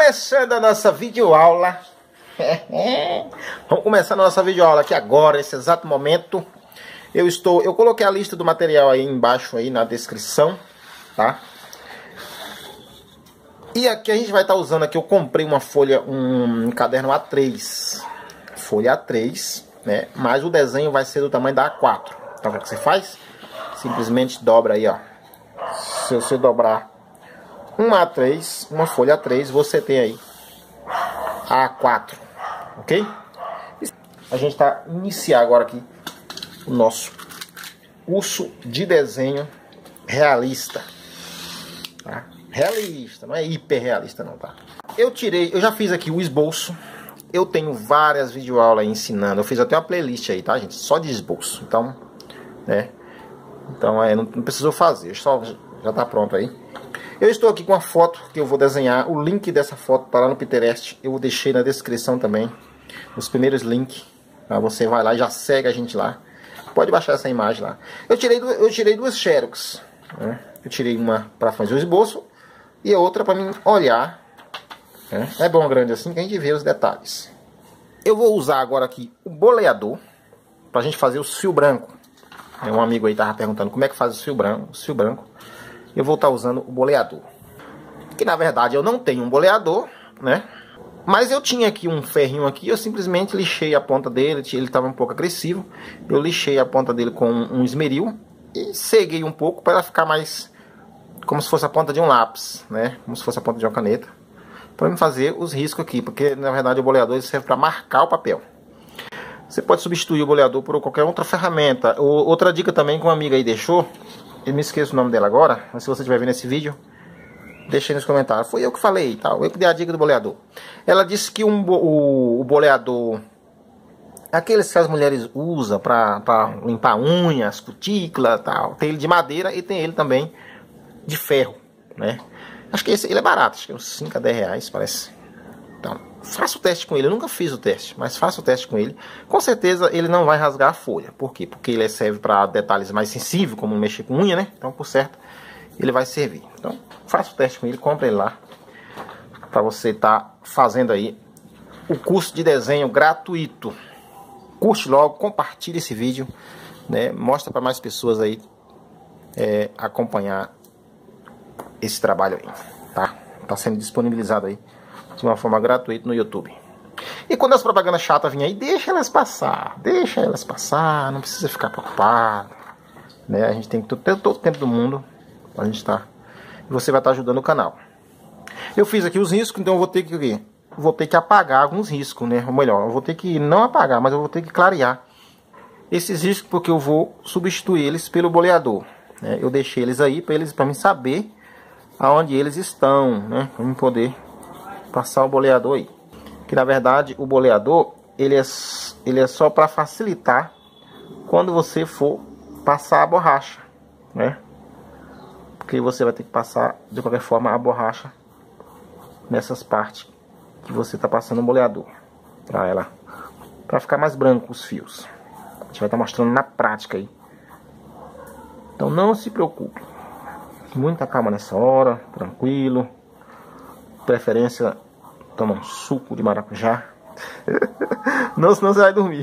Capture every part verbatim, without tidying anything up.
Começando a nossa videoaula. Vamos começar a nossa videoaula aqui agora, nesse exato momento. Eu estou, eu coloquei a lista do material aí embaixo aí na descrição, tá? E aqui a gente vai estar usando aqui, eu comprei uma folha, um caderno A três. Folha A três, né? Mas o desenho vai ser do tamanho da A quatro. Então o que você faz? Simplesmente dobra aí, ó. Se você dobrar uma A três, uma folha A três, você tem aí a A quatro, ok? A gente está iniciar agora aqui o nosso curso de desenho realista, tá? Realista, não é hiperrealista não, tá? Eu tirei, eu já fiz aqui o esboço. Eu tenho várias videoaulas ensinando. Eu fiz até uma playlist aí, tá, gente? Só de esboço. Então, né? Então, é, não, não precisou fazer. Só já tá pronto aí. Eu estou aqui com a foto que eu vou desenhar. O link dessa foto tá lá no Pinterest. Eu deixei na descrição também. Os primeiros links. Tá? Você vai lá e já segue a gente lá. Pode baixar essa imagem lá. Eu tirei, eu tirei duas xerox, né? Eu tirei uma para fazer o esboço e a outra para mim olhar. Né? É bom grande assim que a gente vê os detalhes. Eu vou usar agora aqui o boleador para a gente fazer o fio branco. Um amigo aí tava perguntando como é que faz o fio branco. O fio branco. Eu vou estar usando o boleador. Que na verdade eu não tenho um boleador, né? Mas eu tinha aqui um ferrinho aqui, eu simplesmente lixei a ponta dele, ele estava um pouco agressivo. Eu lixei a ponta dele com um esmeril e ceguei um pouco para ela ficar mais como se fosse a ponta de um lápis, né? Como se fosse a ponta de uma caneta. Para fazer os riscos aqui, porque na verdade o boleador ele serve para marcar o papel. Você pode substituir o boleador por qualquer outra ferramenta. Outra dica também que uma amiga aí deixou, eu me esqueço o nome dela agora, mas se você estiver vendo esse vídeo, deixei nos comentários. Foi eu que falei, tal. Eu que dei a dica do boleador. Ela disse que um, o, o boleador, aqueles que as mulheres usam para limpar unhas, cutícula, tal. Tem ele de madeira e tem ele também de ferro, né? Acho que esse, ele é barato, acho que é uns cinco a dez reais, parece. Então, faça o teste com ele. Eu nunca fiz o teste, mas faça o teste com ele. Com certeza ele não vai rasgar a folha. Por quê? Porque ele serve para detalhes mais sensíveis, como mexer com unha, né? Então, por certo, ele vai servir. Então, faça o teste com ele, compre ele lá. Para você estar tá fazendo aí o curso de desenho gratuito. Curte logo, compartilhe esse vídeo, né? Mostra para mais pessoas aí é, acompanhar esse trabalho aí, tá? Tá sendo disponibilizado aí de uma forma gratuita no YouTube. E quando as propagandas chatas vinham aí, deixa elas passar, deixa elas passar, não precisa ficar preocupado, né? A gente tem que ter todo o tempo do mundo pra gente estar. E você vai estar ajudando o canal. Eu fiz aqui os riscos, então eu vou ter que vou ter que apagar alguns riscos, né? Ou melhor, eu vou ter que não apagar, mas eu vou ter que clarear esses riscos porque eu vou substituir eles pelo boleador, né? Eu deixei eles aí para eles para mim saber aonde eles estão, né? Para mim poder passar o boleador aí. Que na verdade o boleador ele é, ele é só para facilitar quando você for passar a borracha, né? Porque você vai ter que passar de qualquer forma a borracha nessas partes que você está passando o boleador para ela, para ficar mais branco os fios. A gente vai estar mostrando na prática aí. Então não se preocupe. Muita calma nessa hora, tranquilo. Preferência, toma um suco de maracujá. Não, senão você vai dormir.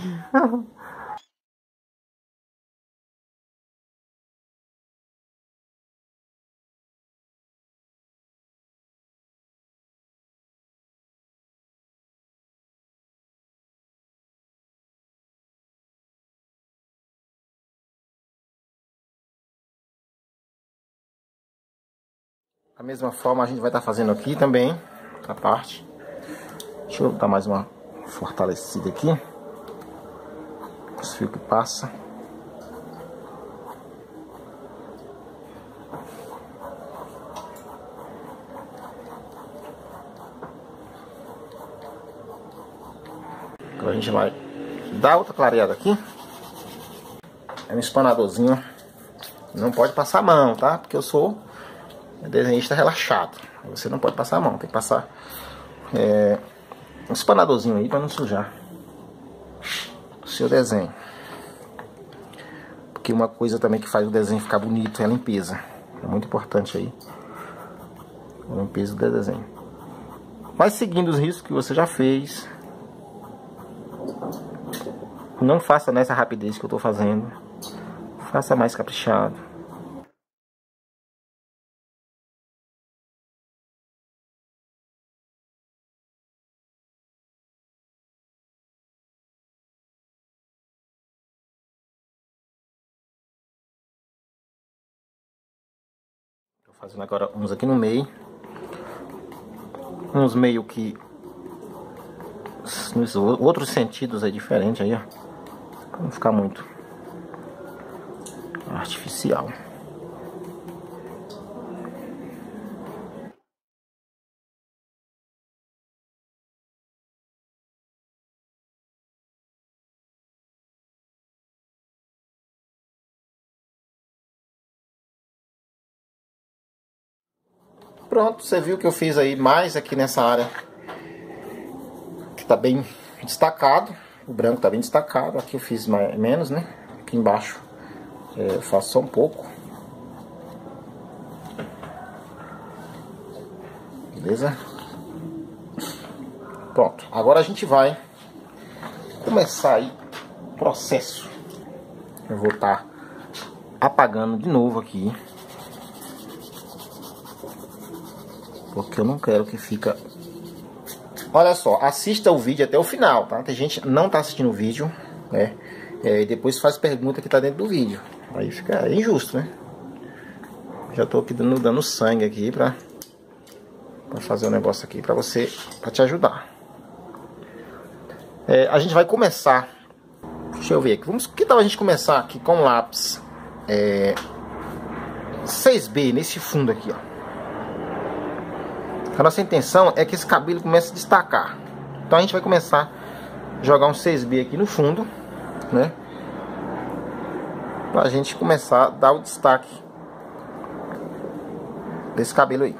Da mesma forma a gente vai estar fazendo aqui também, a parte. Deixa eu dar mais uma fortalecida aqui. Os fios que passa. Agora a gente vai dar outra clareada aqui. É um espanadorzinho. Não pode passar a mão, tá? Porque eu sou desenhista relaxado. Você não pode passar a mão, tem que passar é, um espanadorzinho aí para não sujar o seu desenho. Porque uma coisa também que faz o desenho ficar bonito é a limpeza. É muito importante aí a limpeza do desenho. Vai seguindo os riscos que você já fez. Não faça nessa rapidez que eu tô fazendo. Faça mais caprichado. Tô fazendo agora uns aqui no meio. Uns meio que nos outros sentidos é diferente aí, ó. Pra não ficar muito artificial. Pronto, você viu que eu fiz aí mais aqui nessa área que tá bem destacado. O branco tá bem destacado. Aqui eu fiz mais, menos, né? Aqui embaixo é, eu faço só um pouco. Beleza? Pronto. Agora a gente vai começar aí o processo. Eu vou estar apagando de novo aqui. Porque eu não quero que fica... Olha só, assista o vídeo até o final, tá? Tem gente que não tá assistindo o vídeo, né? É, e depois faz pergunta que tá dentro do vídeo. Aí fica injusto, né? Já tô aqui dando, dando sangue aqui pra, pra fazer um negócio aqui pra você, pra te ajudar. É, a gente vai começar... Deixa eu ver aqui. Vamos, que tal a gente começar aqui com lápis é, seis B nesse fundo aqui, ó. A nossa intenção é que esse cabelo comece a destacar. Então a gente vai começar a jogar um seis B aqui no fundo, né? Pra gente começar a dar o destaque desse cabelo aí.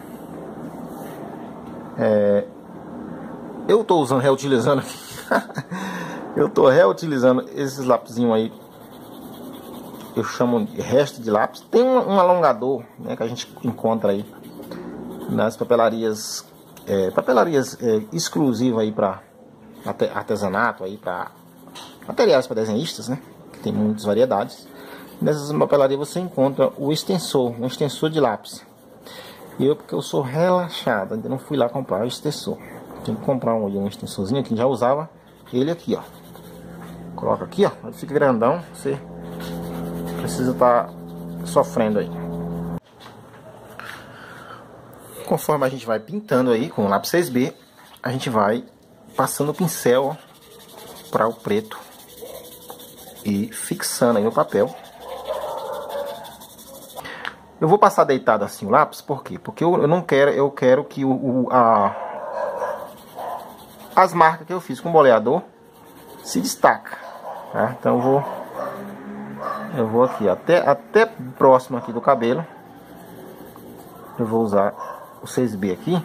É, eu tô usando, reutilizando aqui. Eu tô reutilizando esses lapisinhos aí. Eu chamo de resto de lápis. Tem um, um alongador, né, que a gente encontra aí nas papelarias, é, papelarias é, exclusivas aí para artesanato, aí para materiais para desenhistas, né? Que tem muitas variedades. Nessas papelarias você encontra o extensor, um extensor de lápis. E eu, porque eu sou relaxado, ainda não fui lá comprar o extensor. Tem que comprar um, um extensorzinho que já usava ele aqui, ó. Coloca aqui, ó, ele fica grandão, você precisa estar sofrendo aí. Conforme a gente vai pintando aí com o lápis seis B, a gente vai passando o pincel para o preto e fixando aí no papel. Eu vou passar deitado assim o lápis, por quê? Porque eu, eu não quero, eu quero que o, o, a, as marcas que eu fiz com o boleador se destaca, tá? Então eu vou, eu vou aqui até, até próximo aqui do cabelo. Eu vou usar o seis B aqui.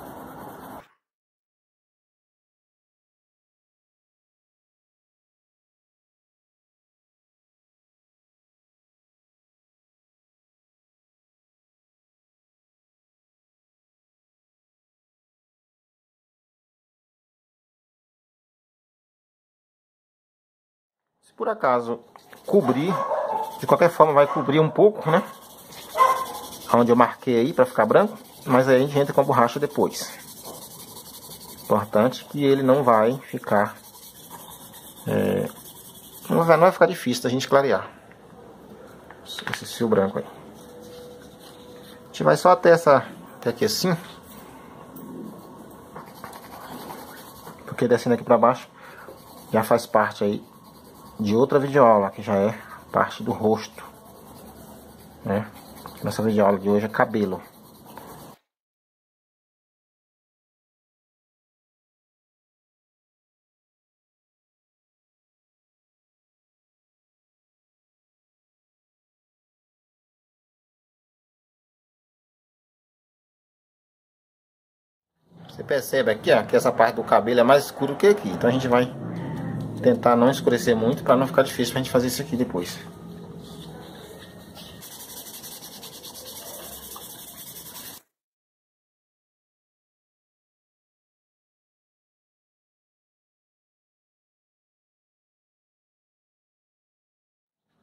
Se por acaso cobrir, de qualquer forma vai cobrir um pouco, né? Onde eu marquei aí para ficar branco, mas aí a gente entra com a borracha depois. Importante que ele não vai ficar é, não, vai, não vai ficar difícil da gente clarear esse fio branco aí. A gente vai só até essa, até aqui assim, porque descendo aqui para baixo já faz parte aí de outra videoaula, que já é parte do rosto, né? Nossa videoaula de hoje é cabelo. Você percebe aqui, ó, que essa parte do cabelo é mais escuro que aqui. Então a gente vai tentar não escurecer muito para não ficar difícil pra gente fazer isso aqui depois.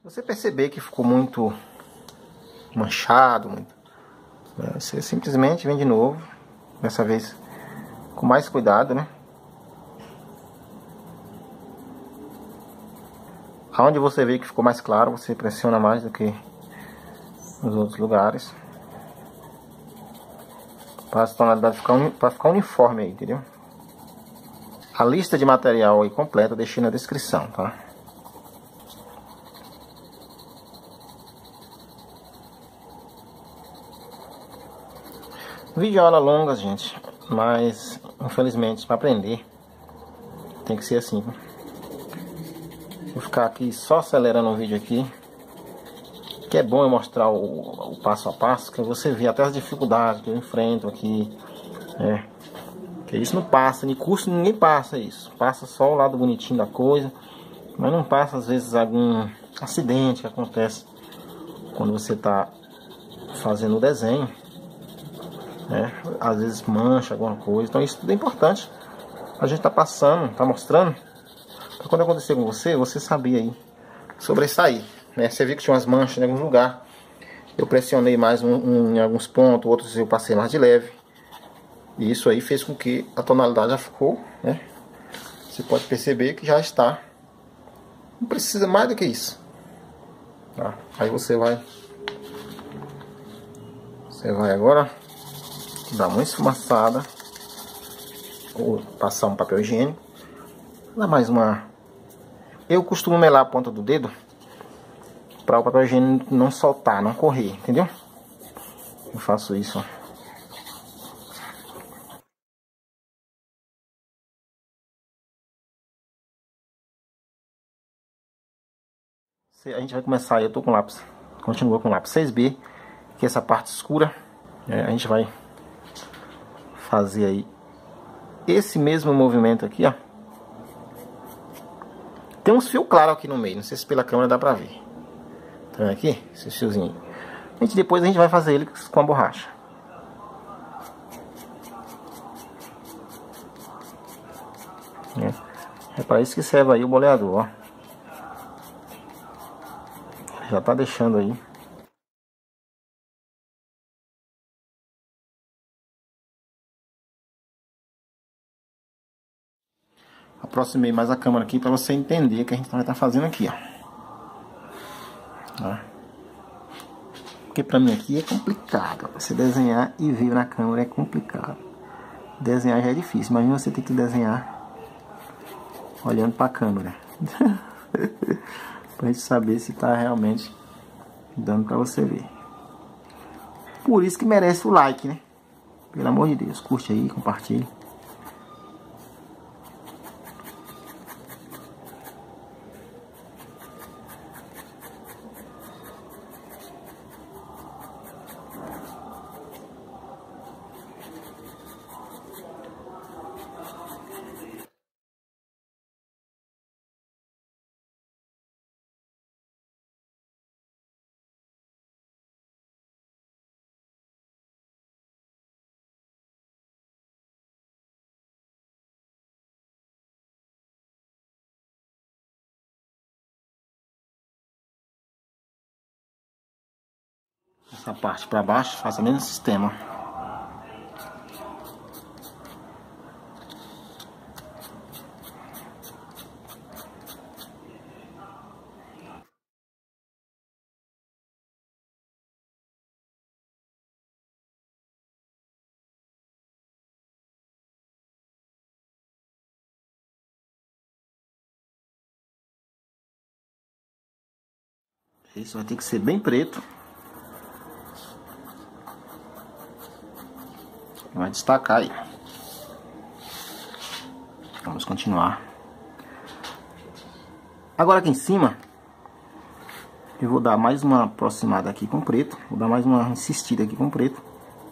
Você perceber que ficou muito manchado, muito, né, você simplesmente vem de novo, dessa vez com mais cuidado, né? Aonde você vê que ficou mais claro, você pressiona mais do que nos outros lugares, para a tonalidade ficar, uni, para ficar uniforme aí, entendeu? A lista de material aí completa eu deixei na descrição, tá? Vídeo é aula longa, gente, mas infelizmente para aprender tem que ser assim. Vou ficar aqui só acelerando o vídeo aqui, que é bom eu mostrar o, o passo a passo, que você vê até as dificuldades que eu enfrento aqui, né? Que isso não passa, nem curso ninguém passa isso, passa só o lado bonitinho da coisa, mas não passa às vezes algum acidente que acontece quando você está fazendo o desenho, né? Às vezes mancha alguma coisa, então isso tudo é importante. A gente está passando, está mostrando, para quando acontecer com você, você sabia aí sobressair, né? Você viu que tinha umas manchas em algum lugar, eu pressionei mais um, um, em alguns pontos, outros eu passei mais de leve, e isso aí fez com que a tonalidade já ficou, né? Você pode perceber que já está, não precisa mais do que isso, tá? Aí você vai, você vai agora dar uma esfumaçada, ou passar um papel higiênico, dar mais uma. Eu costumo melar a ponta do dedo para o papel higiênico não soltar, não correr, entendeu? Eu faço isso, ó. A gente vai começar aí, eu tô com lápis, continua com lápis seis B, que é essa parte escura, é, a gente vai fazer aí esse mesmo movimento aqui, ó. Tem uns fios claros aqui no meio, não sei se pela câmera dá pra ver. Tá vendo aqui? Esses fiozinhos. A gente, depois a gente vai fazer ele com a borracha. É, é para isso que serve aí o boleador, ó. Já tá deixando aí. Aproximei mais a câmera aqui para você entender o que a gente vai estar fazendo aqui, ó. Ó. Porque pra mim aqui é complicado. Você desenhar e ver na câmera é complicado. Desenhar já é difícil, imagina você ter que desenhar olhando pra câmera. Pra gente saber se tá realmente dando pra você ver. Por isso que merece o like, né? Pelo amor de Deus, curte aí, compartilhe. Essa parte para baixo, faça o mesmo sistema. Isso vai ter que ser bem preto. Vai destacar aí. Vamos continuar. Agora aqui em cima, eu vou dar mais uma aproximada aqui com preto. Vou dar mais uma insistida aqui com preto.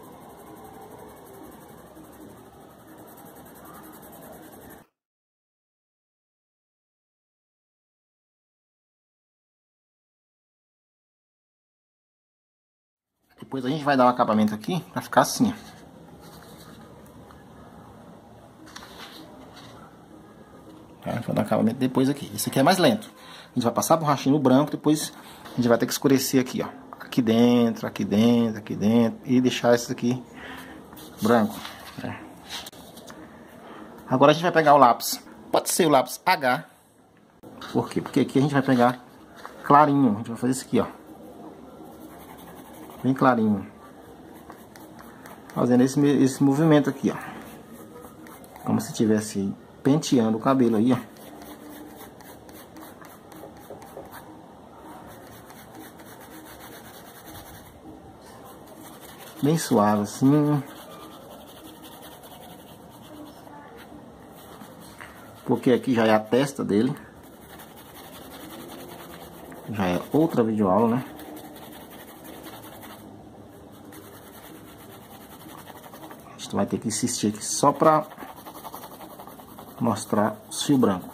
Depois a gente vai dar o acabamento aqui pra ficar assim, ó. Vou dar acabamento depois aqui. Esse aqui é mais lento. A gente vai passar a borrachinha no branco, depois a gente vai ter que escurecer aqui, ó. Aqui dentro, aqui dentro, aqui dentro. E deixar isso aqui branco. É. Agora a gente vai pegar o lápis. Pode ser o lápis H. Por quê? Porque aqui a gente vai pegar clarinho. A gente vai fazer isso aqui, ó. Bem clarinho. Fazendo esse, esse movimento aqui, ó. Como se estivesse penteando o cabelo aí, ó. Bem suave assim. Porque aqui já é a testa dele. Já é outra videoaula, né? A gente vai ter que insistir aqui só pra mostrar o fio branco.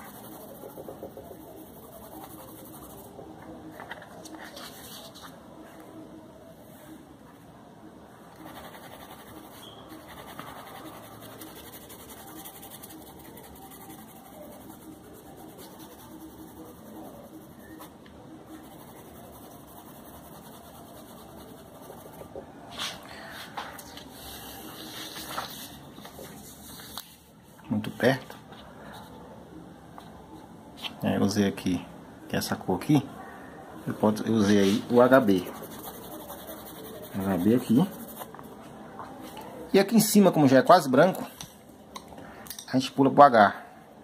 Muito perto. É, eu usei aqui essa cor aqui. Eu, posso, eu usei aí o H B. H B aqui. E aqui em cima, como já é quase branco, a gente pula pro H.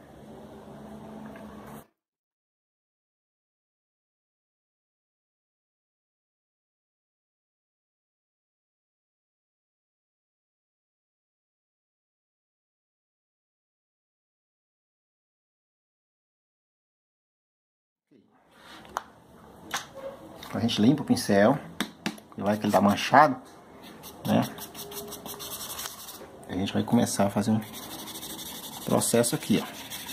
A gente limpa o pincel. E vai que ele tá manchado, né? A gente vai começar a fazer um processo aqui, ó.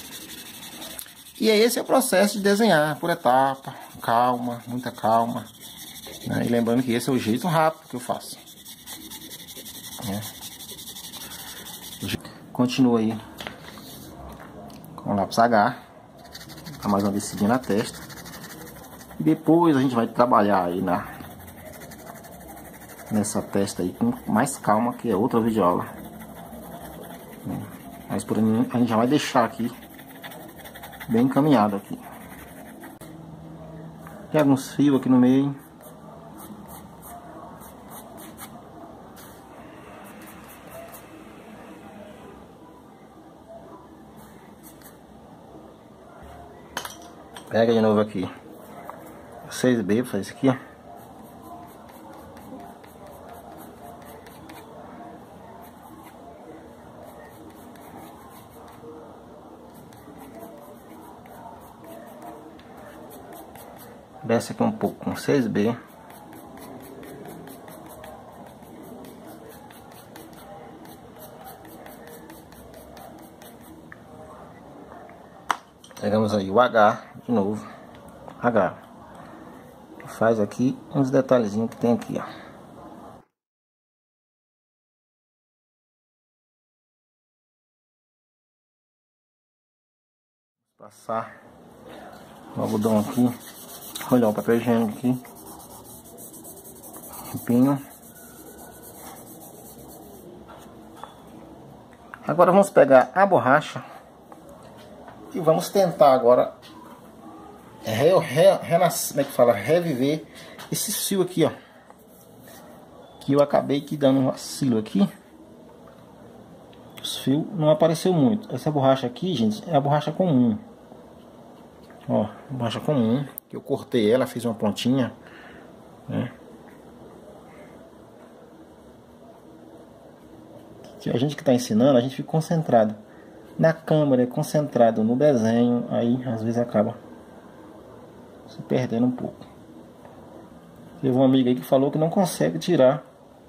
E esse é o processo de desenhar por etapa, calma, muita calma, né? E lembrando que esse é o jeito rápido que eu faço, né? Continua aí com o lápis H, dá mais uma descidinha na testa. E depois a gente vai trabalhar aí na nessa testa aí com mais calma, que é outra videoaula. Mas por mim a gente já vai deixar aqui bem encaminhado aqui. Tem alguns fios aqui no meio. Pega de novo aqui seis B para fazer isso aqui, ó. Desce aqui um pouco com seis B. Pegamos aí o H de novo. H. Faz aqui uns detalhezinhos que tem aqui, ó. Passar o algodão aqui. Olha o papel higiênico aqui. Limpinho. Agora vamos pegar a borracha e vamos tentar agora re, re, renascer, como é que fala? Reviver esse fio aqui, ó. Que eu acabei aqui dando um vacilo aqui. Os fios não apareceu muito. Essa borracha aqui, gente, é a borracha comum. Ó, borracha comum. Que eu cortei ela, fiz uma pontinha, né? Que a gente que está ensinando, a gente fica concentrado na câmera, concentrado no desenho, aí às vezes acaba se perdendo um pouco. Teve uma amiga aí que falou que não consegue tirar,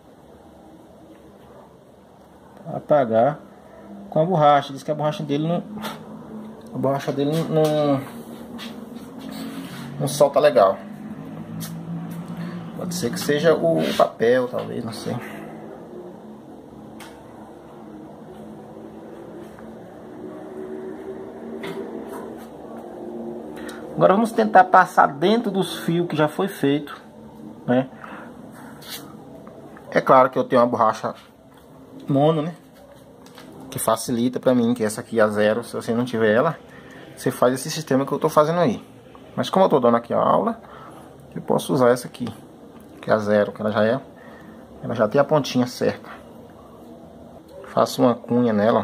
apagar com a borracha. Diz que a borracha dele não, a borracha dele não, não, não solta legal. Pode ser que seja o papel, talvez, não sei. Agora vamos tentar passar dentro dos fios que já foi feito, né? É claro que eu tenho uma borracha mono, né? Que facilita pra mim, que essa aqui é a zero. Se você não tiver ela, você faz esse sistema que eu tô fazendo aí. Mas como eu tô dando aqui a aula, eu posso usar essa aqui, que é a zero, que ela já é, ela já tem a pontinha certa. Faço uma cunha nela.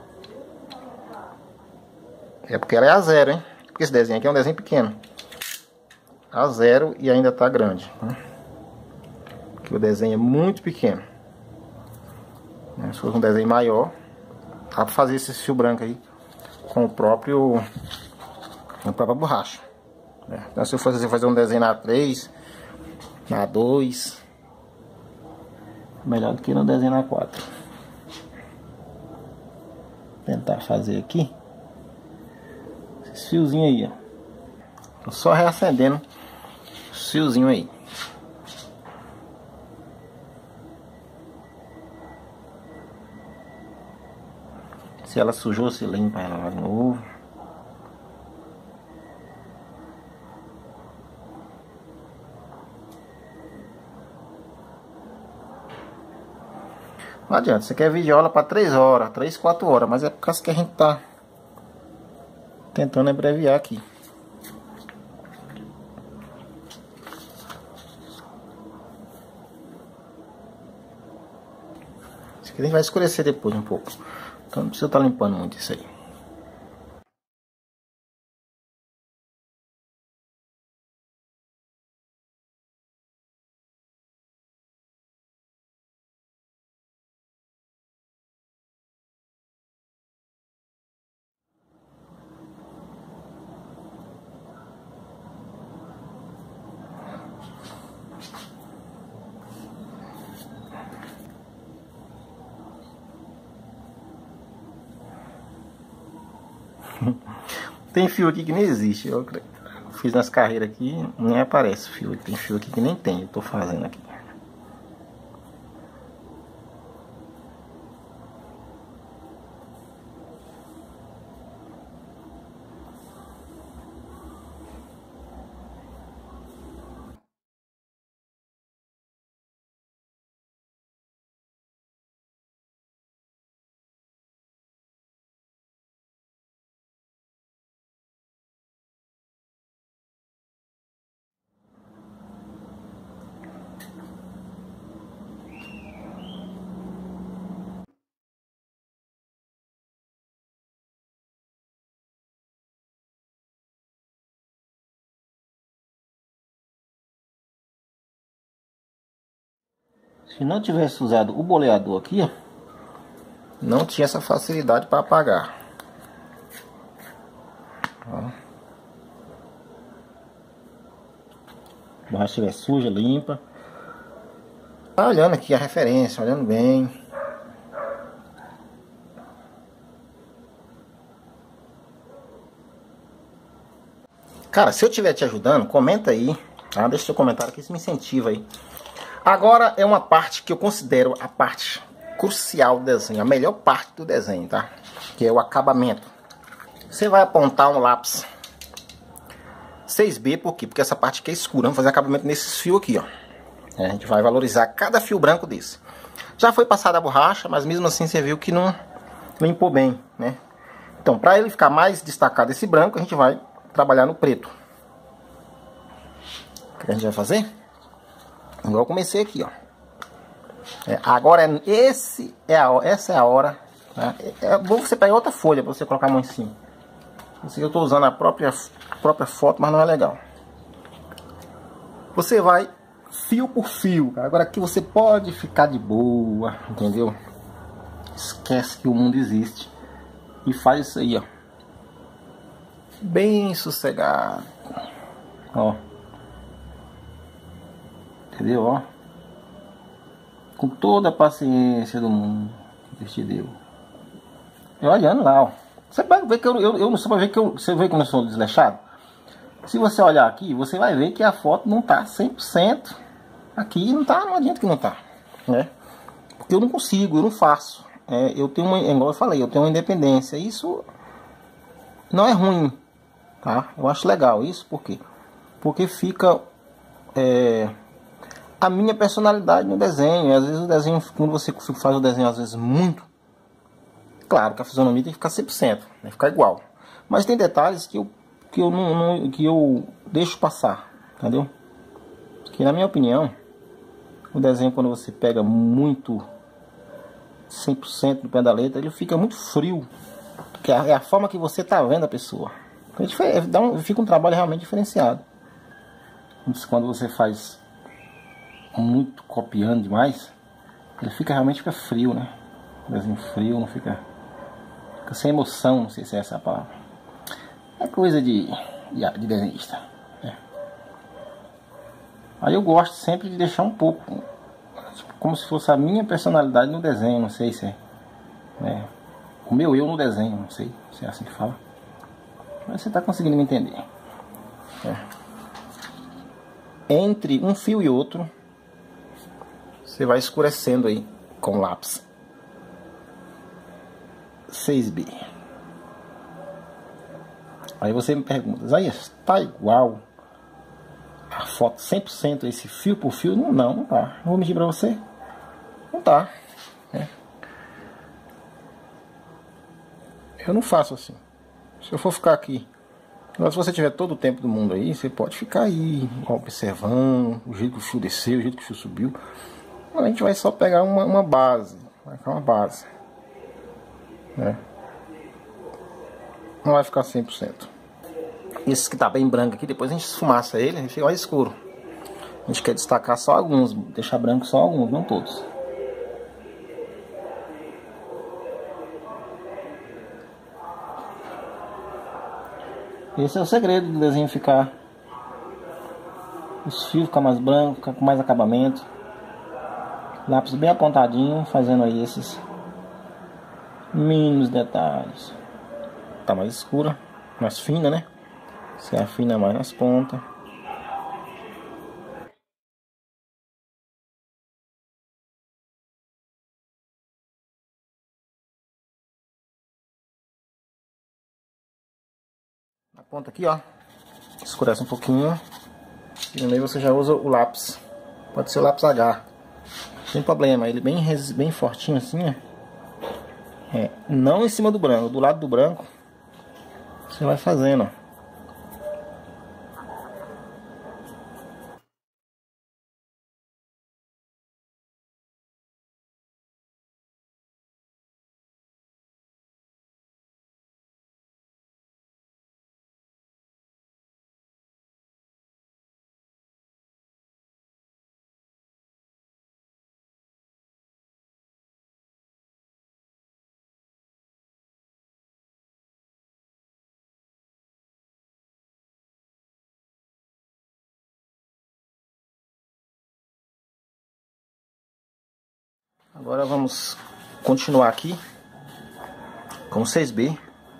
É porque ela é a zero, hein? Porque esse desenho aqui é um desenho pequeno. A zero e ainda tá grande, né? Porque o desenho é muito pequeno. Se fosse um desenho maior, dá pra fazer esse fio branco aí com o próprio, com a própria borracha. Então, se eu fosse fazer um desenho na três, na dois, melhor do que no desenho na quatro. Tentar fazer aqui esses fiozinhos aí, ó. Tô só reacendendo os fiozinhos aí. Se ela sujou, se limpa ela lá de novo. Não adianta, você quer videoaula para três horas, três, quatro horas, mas é por causa que a gente tá tentando abreviar aqui. Isso aqui vai escurecer depois um pouco. Então não precisa estar limpando muito isso aí. Tem fio aqui que nem existe. Eu fiz nas carreiras aqui, nem aparece fio. Tem fio aqui que nem tem, eu tô fazendo aqui. Se não tivesse usado o boleador aqui, ó, não tinha essa facilidade para apagar. Ó. A borracha estiver suja, limpa. Tá olhando aqui a referência, olhando bem. Cara, se eu estiver te ajudando, comenta aí, tá? Deixa seu comentário que isso me incentiva aí. Agora é uma parte que eu considero a parte crucial do desenho, a melhor parte do desenho, tá? Que é o acabamento. Você vai apontar um lápis seis B, por quê? Porque essa parte aqui é escura. Vamos fazer acabamento nesses fios aqui, ó. A gente vai valorizar cada fio branco desse. Já foi passada a borracha, mas mesmo assim você viu que não limpou bem, né? Então, para ele ficar mais destacado esse branco, a gente vai trabalhar no preto. O que a gente vai fazer? Igual eu comecei aqui, ó. É, agora, é, esse é a, essa é a hora. Tá? É, é bom você pegar outra folha para você colocar a mão em cima. Eu estou usando a própria, a própria foto, mas não é legal. Você vai fio por fio, cara. Agora aqui você pode ficar de boa, entendeu? Esquece que o mundo existe. E faz isso aí, ó. Bem sossegado. Ó. Entendeu, ó? Com toda a paciência do mundo que Deus te deu. E olhando lá, ó. Você vai ver que eu, eu, eu não sei, vai ver que eu, você vê que eu não sou desleixado. Se você olhar aqui, você vai ver que a foto não tá cem por cento. Aqui não tá, não adianta que não tá, né? Porque eu não consigo, eu não faço. É, eu tenho uma, igual eu falei, eu tenho uma independência. Isso não é ruim, tá? Eu acho legal isso, por quê? Porque fica é, a minha personalidade no desenho. Às vezes o desenho, quando você faz o desenho às vezes muito, claro que a fisionomia tem que ficar cem por cento, tem que ficar igual. Mas tem detalhes que eu, que eu, não, não, que eu deixo passar, entendeu? Que na minha opinião, o desenho, quando você pega muito cem por cento do pé da letra, ele fica muito frio. Que é a forma que você está vendo a pessoa. Então, dá um, fica um trabalho realmente diferenciado. Quando você faz muito copiando demais, ele fica realmente fica frio, né? O desenho frio, não fica, fica sem emoção, não sei se é essa a palavra. É coisa de, de, de desenhista, né? Aí eu gosto sempre de deixar um pouco, tipo, como se fosse a minha personalidade no desenho, não sei se é, né? O meu eu no desenho, não sei se é assim que fala. Mas você está conseguindo me entender. É. Entre um fio e outro, você vai escurecendo aí com lápis seis B. Aí você me pergunta, aí está igual a foto cem por cento esse fio por fio? Não, não, não tá. Não vou mentir pra você. Não tá. É. Eu não faço assim. Se eu for ficar aqui, mas se você tiver todo o tempo do mundo aí, você pode ficar aí observando o jeito que o fio desceu, o jeito que o fio subiu. A gente vai só pegar uma, uma base, vai ficar uma base, né? Não vai ficar cem por cento. Esse que tá bem branco aqui, depois a gente esfumaça ele, a gente fica mais escuro. A gente quer destacar só alguns, deixar branco só alguns, não todos. Esse é o segredo do desenho ficar, os fios ficar mais brancos, ficar com mais acabamento. Lápis bem apontadinho, fazendo aí esses mínimos detalhes. Tá mais escura, mais fina, né? Você afina mais nas pontas. Na ponta aqui, ó, escurece um pouquinho. E no meio você já usa o lápis. Pode ser o lápis H. Sem problema, ele bem, bem fortinho assim, ó. É, não em cima do branco, do lado do branco. Você vai fazendo, ó. Agora vamos continuar aqui com o seis B.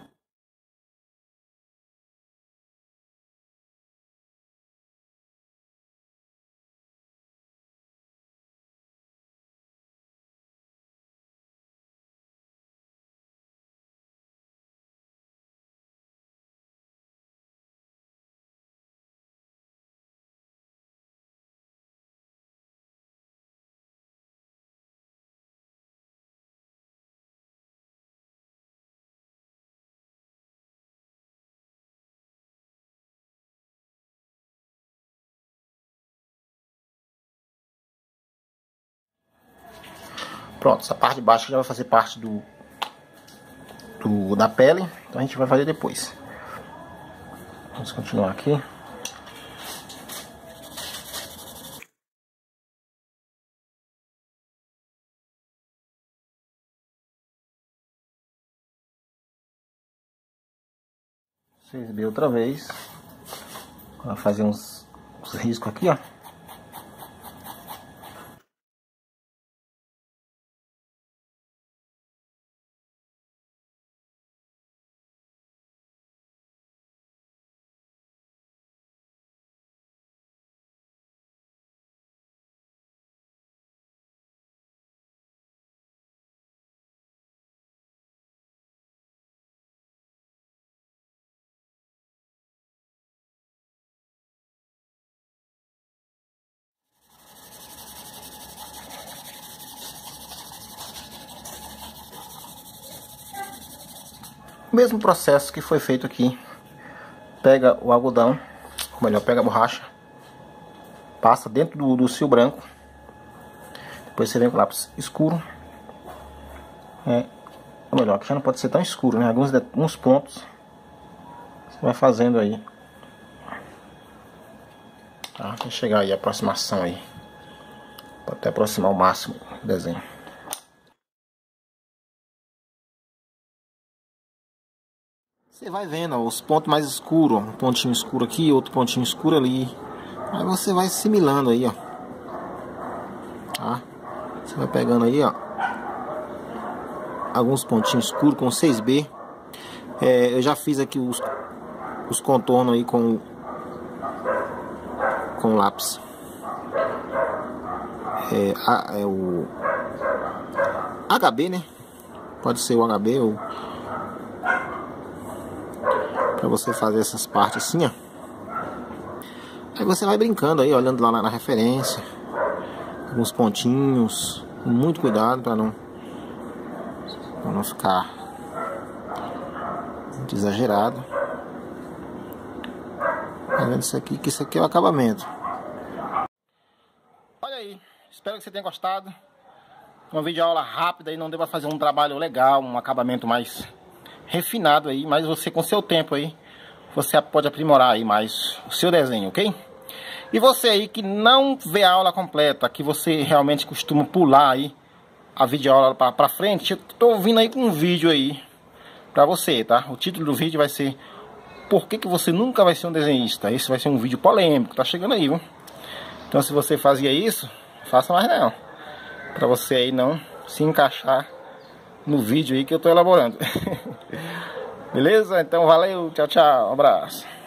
Pronto, essa parte de baixo já vai fazer parte do, do da pele, então a gente vai fazer depois. Vamos continuar aqui. seis B outra vez. Vai fazer uns, uns riscos aqui, ó. O mesmo processo que foi feito aqui. Pega o algodão, ou melhor, pega a borracha, passa dentro do, do fio branco, depois você vem com o lápis escuro, é, ou melhor, que já não pode ser tão escuro, né? Alguns, alguns pontos você vai fazendo aí, tá? Até chegar aí a aproximação aí, pode até aproximar o máximo o desenho. Você vai vendo, ó, os pontos mais escuros, ó, um pontinho escuro aqui, outro pontinho escuro ali. Aí você vai assimilando aí, ó. Tá? Você vai pegando aí, ó, alguns pontinhos escuros com seis B. É, eu já fiz aqui os, os contornos aí com com lápis. É, a, é o H B, né? Pode ser o H B ou para você fazer essas partes assim, ó. Aí você vai brincando aí, olhando lá na, na referência, alguns pontinhos, com muito cuidado para não para não ficar muito exagerado. Tá vendo isso aqui? Que isso aqui é o acabamento. Olha aí, espero que você tenha gostado. Uma videoaula rápida aí, não deu para fazer um trabalho legal, um acabamento mais refinado aí, mas você com seu tempo aí, você pode aprimorar aí mais o seu desenho, ok? E você aí que não vê a aula completa, que você realmente costuma pular aí a videoaula para pra frente, eu tô vindo aí com um vídeo aí pra você, tá? O título do vídeo vai ser Por que que você nunca vai ser um desenhista? Esse vai ser um vídeo polêmico, tá chegando aí, viu? Então se você fazia isso, faça mais não, pra você aí não se encaixar no vídeo aí que eu tô elaborando. Beleza? Então valeu, tchau, tchau, um abraço.